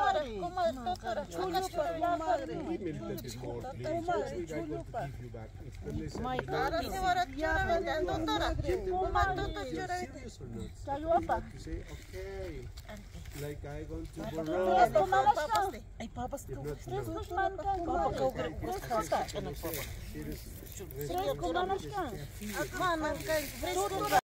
My God. Like I want to borrow. Ay, papas ko. Papa,